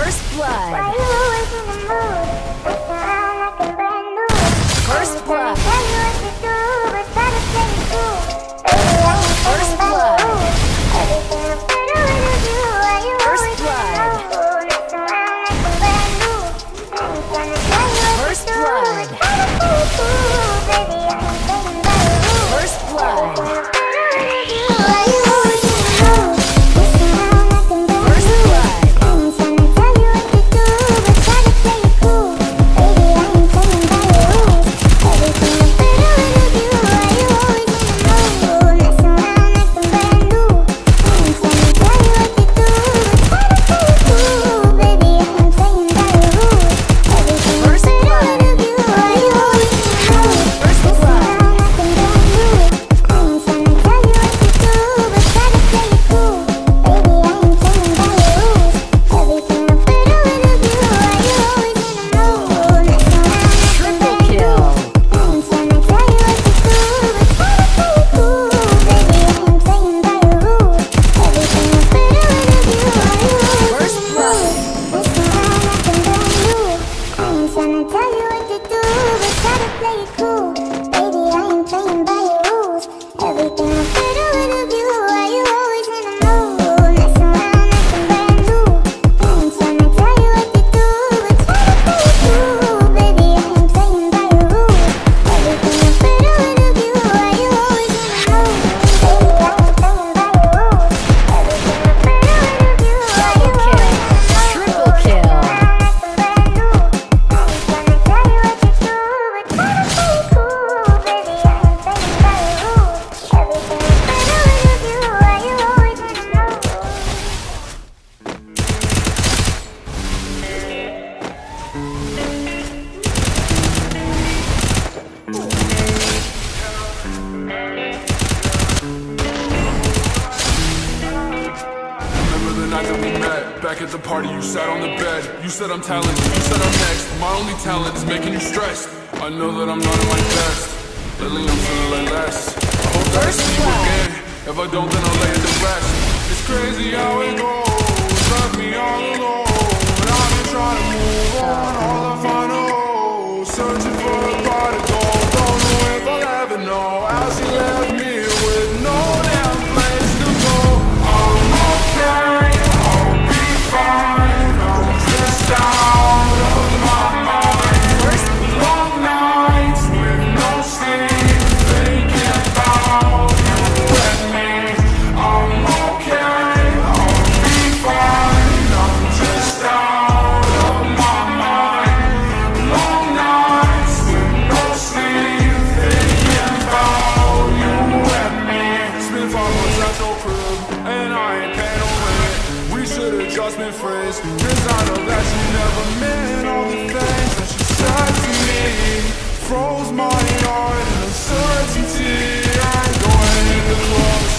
First blood. Why you always in the mood? Looking around like I'm brand new. First blood. Tell you what to do, but try to play it cool. Baby, I ain't First playing by your blood. rules. Everything I'm better when you do. Why you First always in blood. the mood? Looking around like I'm brand new. I ain't tryna tell you what First to do, blood. but try to play it cool. Baby, I ain't playing by your rules. First blood. Everything I'm better when you do. Why you always in the mood? Looking around like I'm brand First new. blood. I ain't tryna tell you what to do, but try to play it cool. Baby, I ain't playing by your rules. Everything I'm better when you do. Why you always in the mood? Messing around like I'm brand new. I ain't tryna tell you what to do, but try to play it cool. Baby, I ain't playing by your rules. Everything I'm First better blood. when you do. Why you always in the mood? First Messing blood. around like I'm brand new. I ain't tryna tell you what to do, but try to play it cool. Baby, I ain't playing by your rules. Everything I'm better when you do. Why you always in the mood? Messing around like I'm Triple brand new. kill. I ain't tryna tell you what to do, but try to play it cool. Baby, I ain't playing by your rules. Everything I'm better when you do. Why you always First in the blood. mood? Messing around like I'm brand new. I ain't tryna tell you what to do, but try to play it cool. Baby, I ain't playing by your rules. Everything I'm better when you do. Why you always in the mood? Messing around like I'm brand new. I ain't tryna tell you what to do, but try to play it cool. Baby, I ain't playing by your rules. Everything I'm better when you do. Why you always in the mood? Baby, I ain't playing by your rules. Everything I'm better when you do. Why you Double always kill. in the mood? Triple kill. Remember the night that we met? Back at the party, you sat on the bed. You said I'm talented, you said I'm next. My only talent is making you stressed. I know that I'm not at my best. Lately I'm feeling like less. I hope that I see you again. If I don't, then I'll lay it to rest. It's crazy how it goes. Left me all alone. I've been trying to move on. All I find a hole. Searching for a pot of gold. Don't know if I'll ever know how she left me with no damn place to go. I'm okay, I'll be fine. I'm just out of my mind. Long nights with no sleep, thinking about you and me. I'm okay, I'll be fine. I'm just out of my mind. Long nights with no sleep, thinking about you and me. It's been 5 months at your crib, and I ain't paying no rent. We should've just been friends, 'cause I know that you never meant all the things that you said to me. Froze my heart in uncertainty. I ain't going in the clubs,